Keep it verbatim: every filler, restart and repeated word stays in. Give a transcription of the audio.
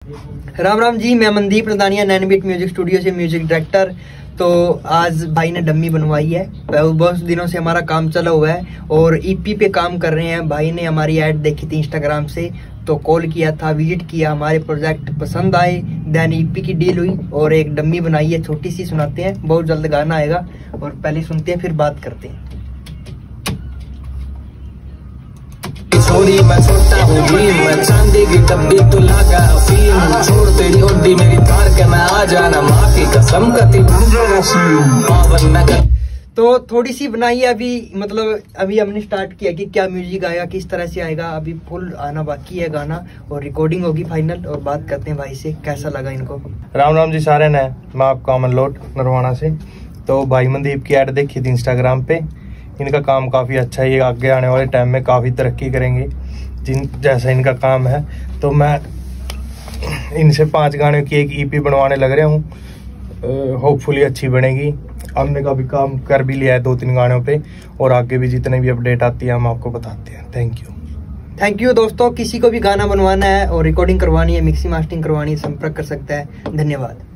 राम राम जी, मैं Mandeep Radaniya, Nain beat music studio से music director. तो आज भाई ने डम्मी बनवाई है। बहुत दिनों से हमारा काम चला हुआ है और ईपी पे काम कर रहे हैं। भाई ने हमारी ऐड देखी थी इंस्टाग्राम से, तो कॉल किया था, विजिट किया, हमारे प्रोजेक्ट पसंद आए, देन ईपी की डील हुई और एक डम्मी बनाई है। छोटी सी सुनाते हैं, बहुत जल्द गाना आएगा और पहले सुनते हैं फिर बात करते हैं। छोड़ी मैं छोटा हूँ मैं चांदी की डब्बी तो लगा अफीम, छोड़ तेरी ओडी मेरी कार के मैं आ जाना, माँ की कसम कती तो थोड़ी सी बनाई है अभी, मतलब अभी हमने स्टार्ट किया कि क्या म्यूजिक आएगा, किस तरह से आएगा। अभी फुल आना बाकी है गाना और रिकॉर्डिंग होगी फाइनल, और बात करते हैं भाई से कैसा लगा इनको। राम राम जी सारे ने, मैं आपका अमन लोट नरवाना से। तो भाई मनदीप की ऐड देखी थी इंस्टाग्राम पे, इनका काम काफ़ी अच्छा है, ये आगे आने वाले टाइम में काफ़ी तरक्की करेंगे जिन जैसा इनका काम है। तो मैं इनसे पांच गाने की एक ईपी बनवाने लग रहा हूँ, होपफुली अच्छी बनेगी। हमने काफ़ी काम कर भी लिया है दो तीन गानों पे, और आगे भी जितने भी अपडेट आती है हम आपको बताते हैं। थैंक यू थैंक यू दोस्तों। किसी को भी गाना बनवाना है और रिकॉर्डिंग करवानी है, मिक्सिंग मास्टरिंग करवानी है, संपर्क कर सकता है। धन्यवाद।